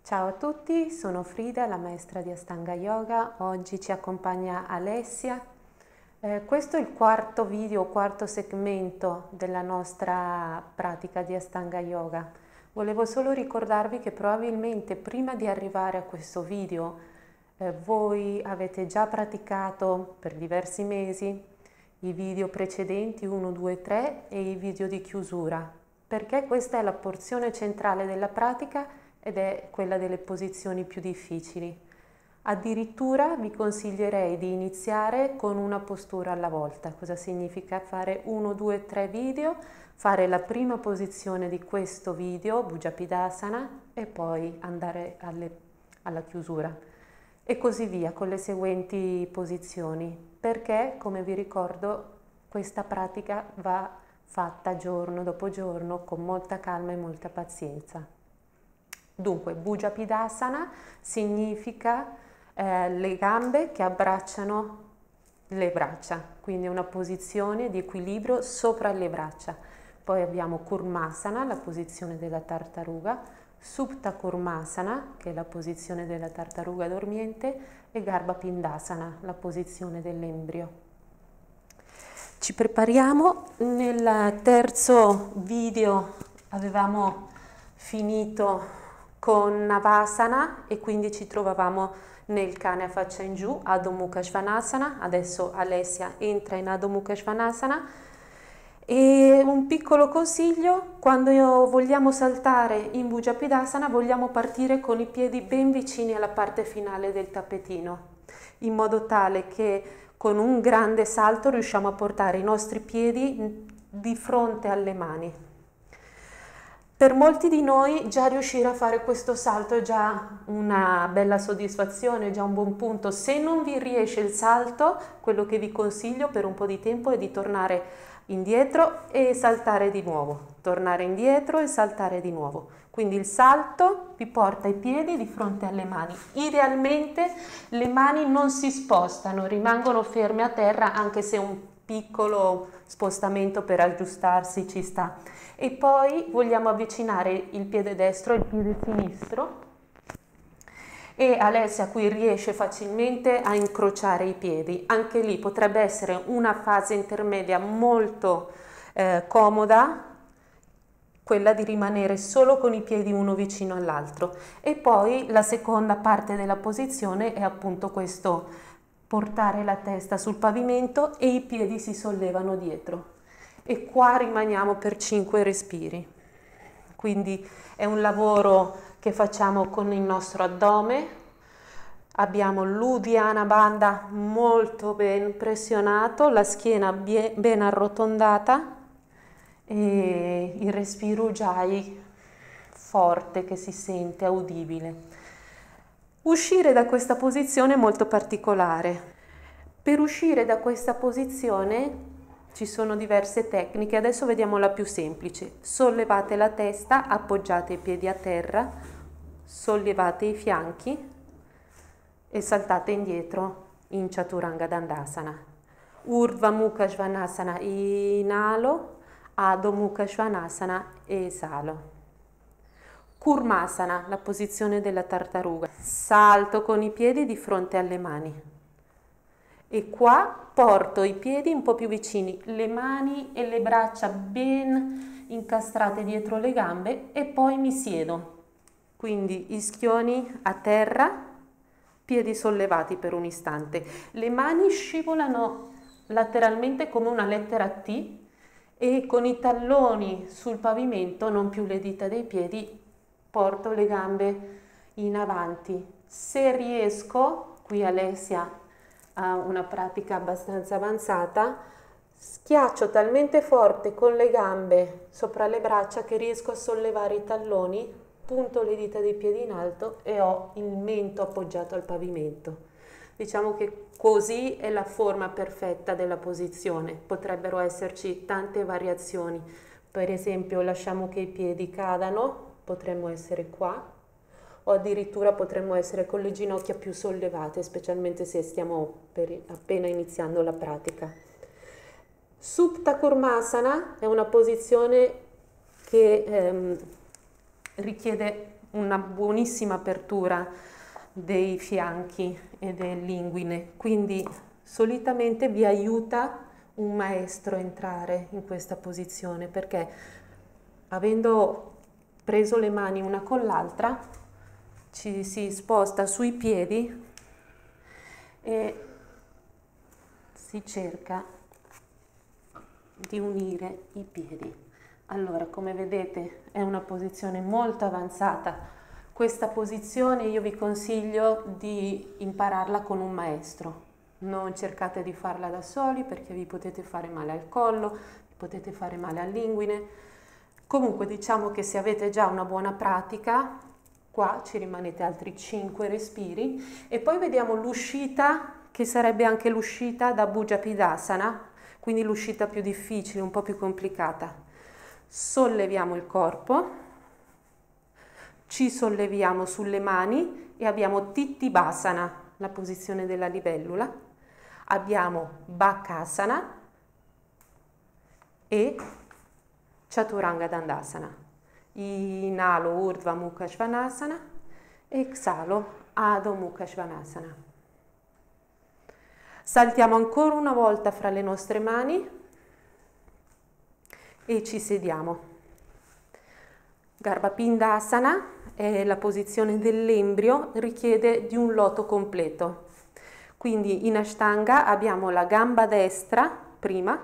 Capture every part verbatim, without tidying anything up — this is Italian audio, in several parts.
Ciao a tutti, sono Frida, la maestra di Ashtanga Yoga. Oggi ci accompagna Alessia. Eh, questo è il quarto video, quarto segmento della nostra pratica di Ashtanga Yoga. Volevo solo ricordarvi che probabilmente prima di arrivare a questo video eh, voi avete già praticato per diversi mesi i video precedenti uno, due, tre e i video di chiusura, perché questa è la porzione centrale della pratica ed è quella delle posizioni più difficili. Addirittura vi consiglierei di iniziare con una postura alla volta. Cosa significa fare uno, due, tre video, fare la prima posizione di questo video, Bhujapadasana, e poi andare alle, alla chiusura. E così via con le seguenti posizioni, perché, come vi ricordo, questa pratica va fatta giorno dopo giorno con molta calma e molta pazienza. Dunque, Bhujapadasana significa eh, le gambe che abbracciano le braccia, quindi una posizione di equilibrio sopra le braccia. Poi abbiamo Kurmasana, la posizione della tartaruga, Supta Kurmasana, che è la posizione della tartaruga dormiente, e Garbhapindasana, la posizione dell'embrio. Ci prepariamo. Nel terzo video avevamo finito con Navasana e quindi ci trovavamo nel cane a faccia in giù, Adho Mukha Svanasana. Adesso Alessia entra in Adho Mukha Svanasana. E un piccolo consiglio: quando vogliamo saltare in Bhujapadasana vogliamo partire con i piedi ben vicini alla parte finale del tappetino, in modo tale che con un grande salto riusciamo a portare i nostri piedi di fronte alle mani. Per molti di noi già riuscire a fare questo salto è già una bella soddisfazione, è già un buon punto. Se non vi riesce il salto, quello che vi consiglio per un po' di tempo è di tornare indietro e saltare di nuovo, tornare indietro e saltare di nuovo. Quindi il salto vi porta i piedi di fronte alle mani. Idealmente le mani non si spostano, rimangono ferme a terra, anche se un piccolo spostamento per aggiustarsi ci sta. E poi vogliamo avvicinare il piede destro e il piede sinistro, e Alessia qui riesce facilmente a incrociare i piedi. Anche lì potrebbe essere una fase intermedia molto eh, comoda, quella di rimanere solo con i piedi uno vicino all'altro. E poi la seconda parte della posizione è appunto questo: portare la testa sul pavimento e i piedi si sollevano dietro. E qua rimaniamo per cinque respiri. Quindi è un lavoro che facciamo con il nostro addome. Abbiamo l'Uddiyana Bandha molto ben pressionato, la schiena ben arrotondata e il respiro Ujjayi forte che si sente udibile. Uscire da questa posizione è molto particolare. Per uscire da questa posizione ci sono diverse tecniche. Adesso vediamo la più semplice. Sollevate la testa, appoggiate i piedi a terra, sollevate i fianchi e saltate indietro in Chaturanga Dandasana. Urdhva Mukha Svanasana, inalo, Adho Mukha Svanasana, esalo. Kurmasana, la posizione della tartaruga. Salto con i piedi di fronte alle mani. E qua porto i piedi un po' più vicini, le mani e le braccia ben incastrate dietro le gambe, e poi mi siedo. Quindi ischioni a terra, piedi sollevati per un istante. Le mani scivolano lateralmente come una lettera T e con i talloni sul pavimento, non più le dita dei piedi, porto le gambe in avanti. Se riesco, qui Alessia ha una pratica abbastanza avanzata, schiaccio talmente forte con le gambe sopra le braccia che riesco a sollevare i talloni, punto le dita dei piedi in alto e ho il mento appoggiato al pavimento. Diciamo che così è la forma perfetta della posizione. Potrebbero esserci tante variazioni. Per esempio, lasciamo che i piedi cadano, potremmo essere qua, o addirittura potremmo essere con le ginocchia più sollevate, specialmente se stiamo per, appena iniziando la pratica. Supta Kurmasana è una posizione che ehm, richiede una buonissima apertura dei fianchi e dell'inguine, quindi solitamente vi aiuta un maestro a entrare in questa posizione, perché avendo preso le mani una con l'altra ci si sposta sui piedi e si cerca di unire i piedi. Allora, come vedete, è una posizione molto avanzata. Questa posizione io vi consiglio di impararla con un maestro. Non cercate di farla da soli perché vi potete fare male al collo, vi potete fare male all'inguine. Comunque diciamo che se avete già una buona pratica, qua ci rimanete altri cinque respiri e poi vediamo l'uscita, che sarebbe anche l'uscita da Bhujapadasana, quindi l'uscita più difficile, un po' più complicata. Solleviamo il corpo, ci solleviamo sulle mani e abbiamo Titibhasana, la posizione della libellula, abbiamo Bakasana e Chaturanga Dandasana. Inhalo Urdhva Mukha Svanasana, exhalo Adho Mukha Svanasana. Saltiamo ancora una volta fra le nostre mani e ci sediamo. Garbhapindasana è la posizione dell'embrio, richiede di un loto completo. Quindi in Ashtanga abbiamo la gamba destra prima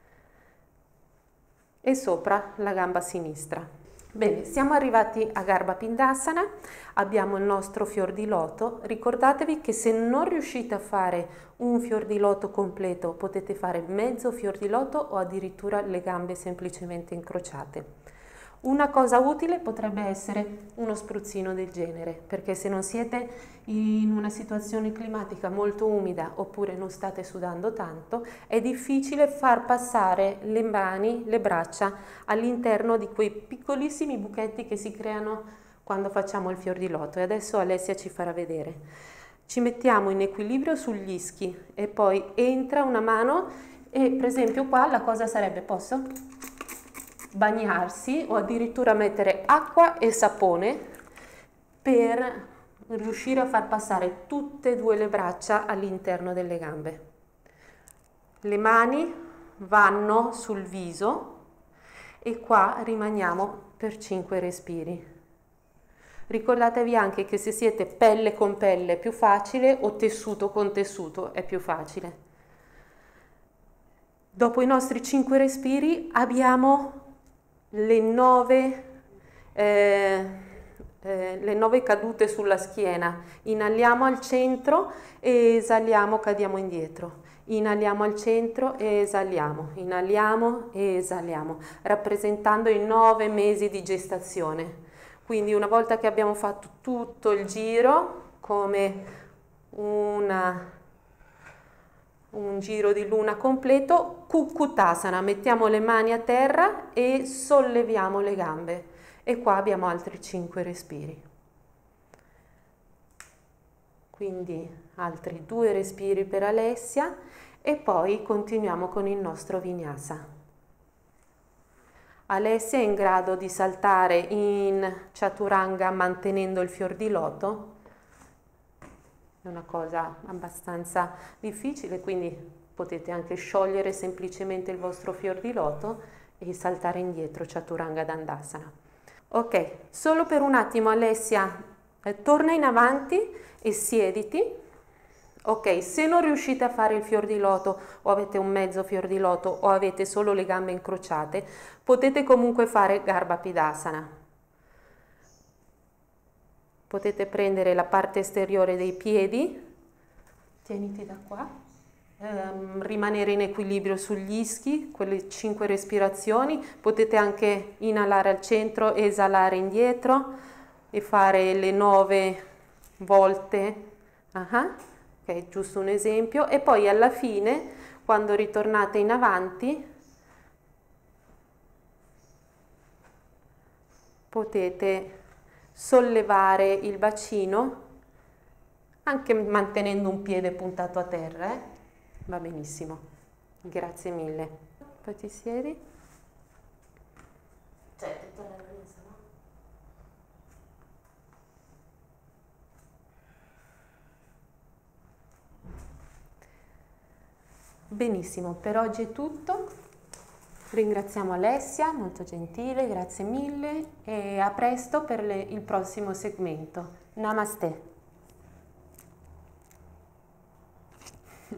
e sopra la gamba sinistra. Bene, siamo arrivati a Garbhapindasana, abbiamo il nostro fior di loto. Ricordatevi che se non riuscite a fare un fior di loto completo, potete fare mezzo fior di loto o addirittura le gambe semplicemente incrociate. Una cosa utile potrebbe essere uno spruzzino del genere, perché se non siete in una situazione climatica molto umida oppure non state sudando tanto, è difficile far passare le mani, le braccia all'interno di quei piccolissimi buchetti che si creano quando facciamo il fior di loto. E adesso Alessia ci farà vedere. Ci mettiamo in equilibrio sugli ischi e poi entra una mano e per esempio qua la cosa sarebbe, posso? Bagnarsi o addirittura mettere acqua e sapone per riuscire a far passare tutte e due le braccia all'interno delle gambe. Le mani vanno sul viso e qua rimaniamo per cinque respiri. Ricordatevi anche che se siete pelle con pelle è più facile o tessuto con tessuto è più facile. Dopo i nostri cinque respiri abbiamo le nove, eh, eh, le nove cadute sulla schiena. Inaliamo al centro e esaliamo, cadiamo indietro. Inaliamo al centro e esaliamo, inaliamo e esaliamo, rappresentando i nove mesi di gestazione. Quindi una volta che abbiamo fatto tutto il giro, come una... un giro di luna completo, Kukutasana, mettiamo le mani a terra e solleviamo le gambe e qua abbiamo altri cinque respiri. Quindi altri due respiri per Alessia e poi continuiamo con il nostro Vinyasa. Alessia è in grado di saltare in Chaturanga mantenendo il fior di loto. È una cosa abbastanza difficile, quindi potete anche sciogliere semplicemente il vostro fior di loto e saltare indietro, Chaturanga Dandasana. Ok, solo per un attimo Alessia, eh, torna in avanti e siediti. Ok, se non riuscite a fare il fior di loto o avete un mezzo fior di loto o avete solo le gambe incrociate, potete comunque fare Garbhapindasana. Potete prendere la parte esteriore dei piedi, tieniti da qua, ehm, rimanere in equilibrio sugli ischi, quelle cinque respirazioni. Potete anche inalare al centro e esalare indietro e fare le nove volte. Uh-huh. Ok, giusto un esempio. E poi alla fine, quando ritornate in avanti, potete sollevare il bacino anche mantenendo un piede puntato a terra, eh? Va benissimo, grazie mille. Poi ti siedi. Cioè, ti torna la risa, no? Benissimo, per oggi è tutto. Ringraziamo Alessia, molto gentile, grazie mille e a presto per le, il prossimo segmento. Namaste.